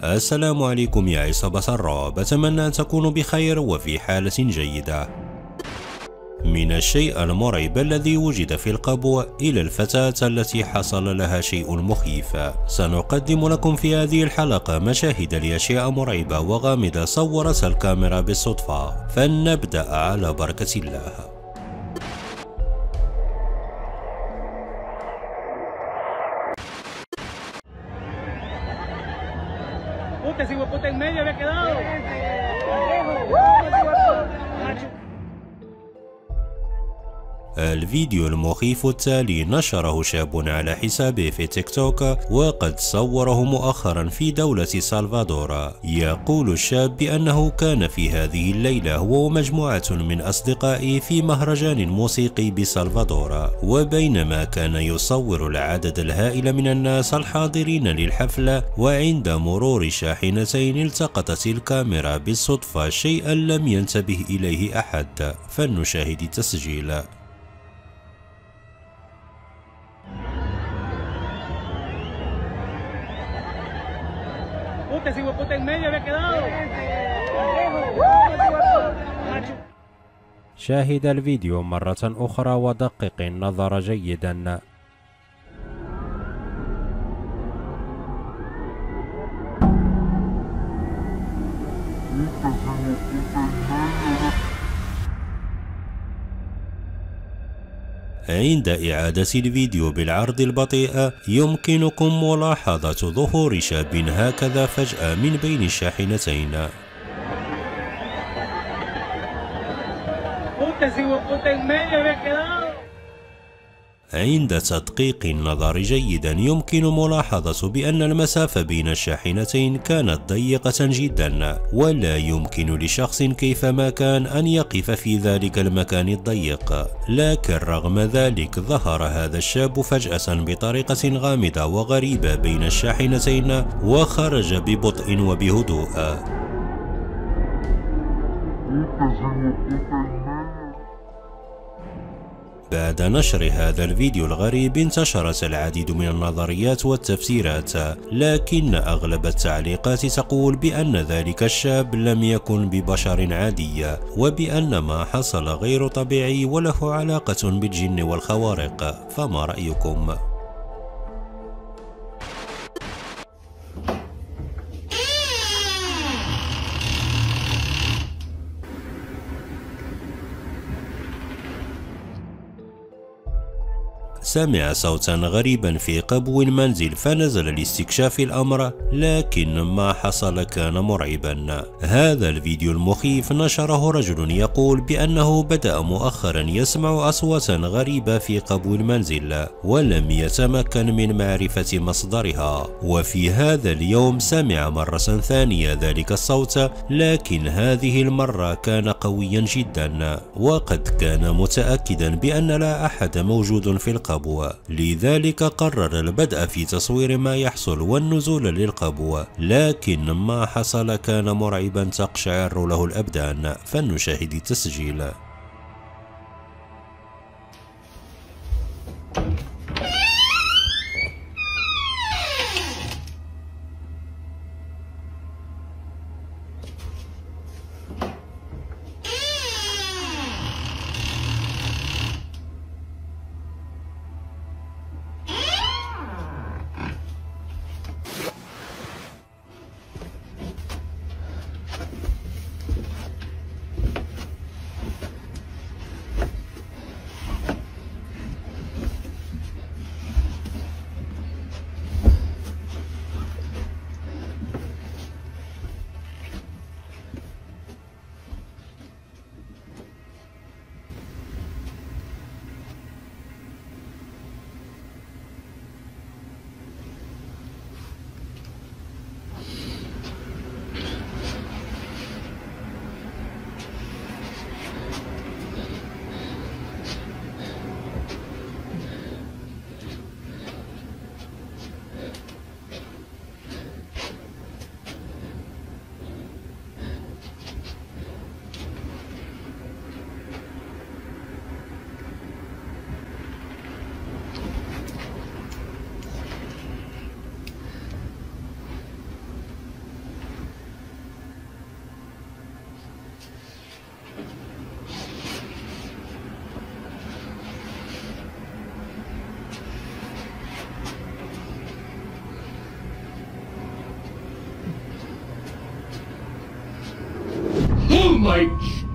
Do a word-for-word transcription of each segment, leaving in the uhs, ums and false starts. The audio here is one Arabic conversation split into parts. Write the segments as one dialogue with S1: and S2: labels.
S1: السلام عليكم يا عصابة الرعب، أتمنى أن تكونوا بخير وفي حالة جيدة. من الشيء المرعب الذي وجد في القبو إلى الفتاة التي حصل لها شيء مخيف. سنقدم لكم في هذه الحلقة مشاهد لأشياء مرعبة وغامضة صورتها الكاميرا بالصدفة، فلنبدأ على بركة الله.
S2: Puta, ese hueputa en medio había quedado.
S1: الفيديو المخيف التالي نشره شاب على حسابه في تيك توك، وقد صوره مؤخرا في دولة سلفادور. يقول الشاب بأنه كان في هذه الليلة هو ومجموعة من أصدقائه في مهرجان موسيقي بسلفادور، وبينما كان يصور العدد الهائل من الناس الحاضرين للحفلة، وعند مرور شاحنتين التقطت الكاميرا بالصدفة شيئا لم ينتبه إليه أحد، فلنشاهد التسجيل.
S2: Puta, ese hueputa en medio había quedado.
S3: شاهد الفيديو مرة أخرى ودقق النظر جيدا.
S1: عند إعادة الفيديو بالعرض البطيء يمكنكم ملاحظة ظهور شاب هكذا فجأة من بين الشاحنتين.
S2: Puta, ese hueputa en medio había quedado.
S1: عند تدقيق النظر جيدا يمكن ملاحظة بأن المسافة بين الشاحنتين كانت ضيقة جدا، ولا يمكن لشخص كيفما كان أن يقف في ذلك المكان الضيق. لكن رغم ذلك ظهر هذا الشاب فجأة بطريقة غامضة وغريبة بين الشاحنتين، وخرج ببطء وبهدوء. بعد نشر هذا الفيديو الغريب انتشرت العديد من النظريات والتفسيرات، لكن أغلب التعليقات تقول بأن ذلك الشاب لم يكن ببشر عادي، وبأن ما حصل غير طبيعي وله علاقة بالجن والخوارق. فما رأيكم؟ سمع صوتا غريبا في قبو المنزل فنزل لاستكشاف الأمر، لكن ما حصل كان مرعبا. هذا الفيديو المخيف نشره رجل يقول بأنه بدأ مؤخرا يسمع أصواتا غريبة في قبو المنزل، ولم يتمكن من معرفة مصدرها. وفي هذا اليوم سمع مرة ثانية ذلك الصوت، لكن هذه المرة كان قويا جدا، وقد كان متأكدا بأن لا أحد موجود في القبو. لذلك قرر البدء في تصوير ما يحصل والنزول للقبو، لكن ما حصل كان مرعبا تقشعر له الأبدان. فلنشاهد التسجيل.
S4: fight.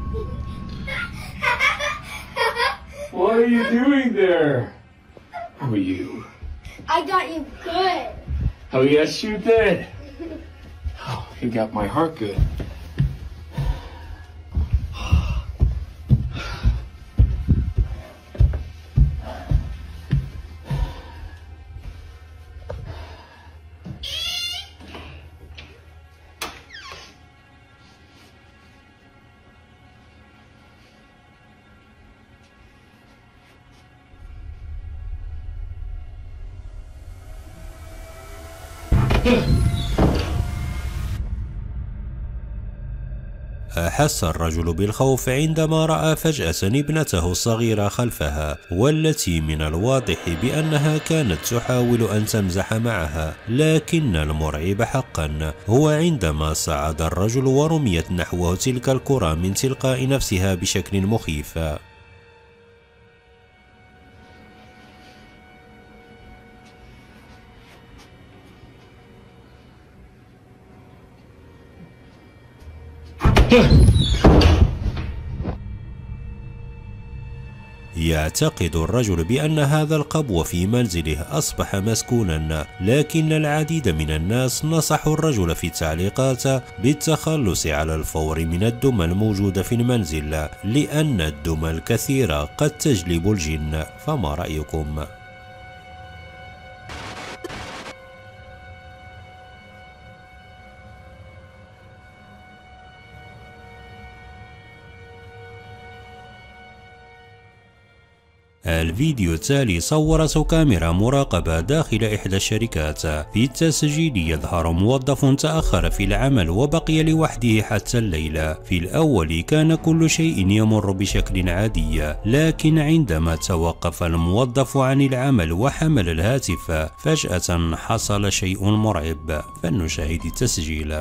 S4: What are you doing there? Who are you?
S5: I got you good.
S4: Oh, yes, you did. Oh, you got my heart good.
S1: أحس الرجل بالخوف عندما رأى فجأة ابنته الصغيرة خلفها، والتي من الواضح بأنها كانت تحاول أن تمزح معها، لكن المرعب حقا هو عندما صعد الرجل ورميت نحوه تلك الكرة من تلقاء نفسها بشكل مخيف. يعتقد الرجل بأن هذا القبو في منزله أصبح مسكونا، لكن العديد من الناس نصحوا الرجل في التعليقات بالتخلص على الفور من الدمى الموجودة في المنزل، لأن الدمى الكثيرة قد تجلب الجن. فما رأيكم؟ الفيديو التالي صورته كاميرا مراقبة داخل إحدى الشركات. في التسجيل يظهر موظف تأخر في العمل وبقي لوحده حتى الليل. في الأول كان كل شيء يمر بشكل عادي، لكن عندما توقف الموظف عن العمل وحمل الهاتف فجأة حصل شيء مرعب. فلنشاهد التسجيل.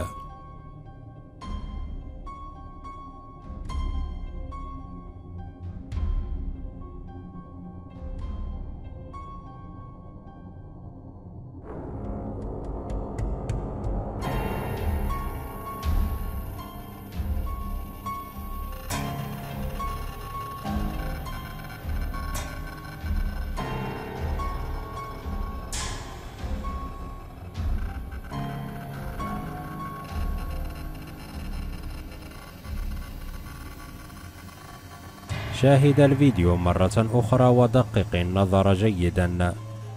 S3: شاهد الفيديو مرة أخرى ودقق النظر جيدا.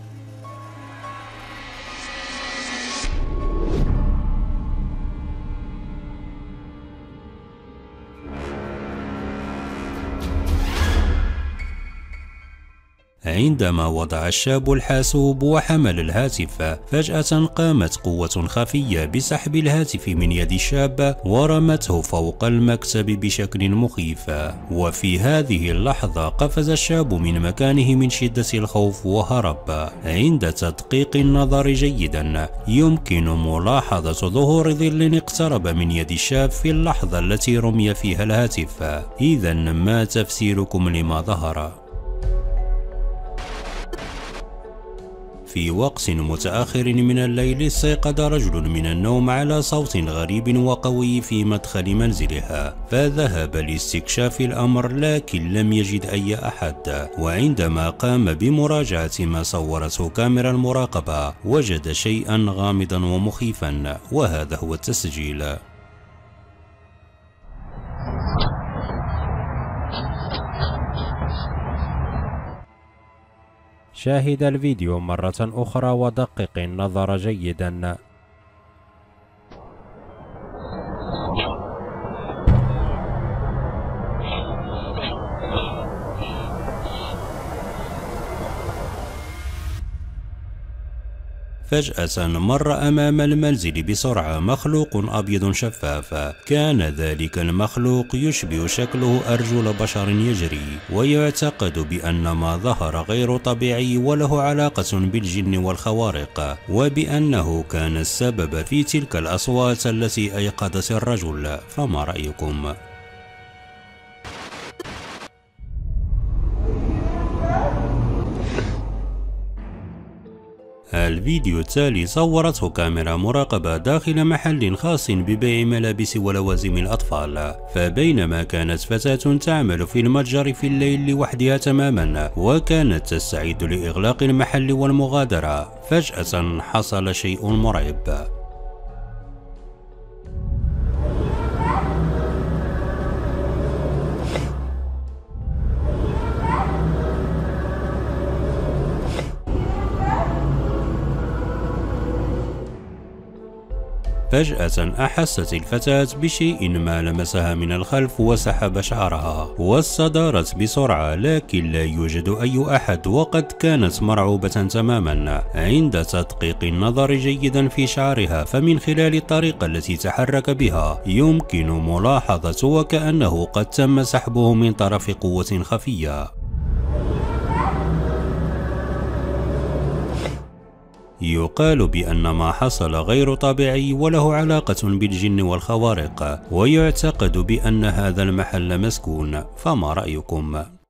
S1: عندما وضع الشاب الحاسوب وحمل الهاتف، فجأة قامت قوة خفية بسحب الهاتف من يد الشاب ورمته فوق المكتب بشكل مخيف. وفي هذه اللحظة قفز الشاب من مكانه من شدة الخوف وهرب. عند تدقيق النظر جيدا يمكن ملاحظة ظهور ظل اقترب من يد الشاب في اللحظة التي رمي فيها الهاتف. إذا ما تفسيركم لما ظهر؟ في وقت متأخر من الليل استيقظ رجل من النوم على صوت غريب وقوي في مدخل منزلها، فذهب لاستكشاف الأمر لكن لم يجد أي أحد. وعندما قام بمراجعة ما صورته كاميرا المراقبة وجد شيئا غامضا ومخيفا، وهذا هو التسجيل.
S3: شاهد الفيديو مرة أخرى ودقق النظر جيدا.
S1: فجأة مر أمام المنزل بسرعة مخلوق أبيض شفاف. كان ذلك المخلوق يشبه شكله أرجل بشر يجري، ويعتقد بأن ما ظهر غير طبيعي وله علاقة بالجن والخوارق، وبأنه كان السبب في تلك الأصوات التي أيقظت الرجل. فما رأيكم؟ الفيديو التالي صورته كاميرا مراقبة داخل محل خاص ببيع ملابس ولوازم الأطفال، فبينما كانت فتاة تعمل في المتجر في الليل لوحدها تماما وكانت تستعد لإغلاق المحل والمغادرة، فجأة حصل شيء مرعب. فجأة أحست الفتاة بشيء ما لمسها من الخلف وسحب شعرها، واستدارت بسرعة لكن لا يوجد أي أحد، وقد كانت مرعوبة تماما. عند تدقيق النظر جيدا في شعرها فمن خلال الطريقة التي تحرك بها يمكن ملاحظة وكأنه قد تم سحبه من طرف قوة خفية. يقال بأن ما حصل غير طبيعي وله علاقة بالجن والخوارق، ويعتقد بأن هذا المحل مسكون، فما رأيكم؟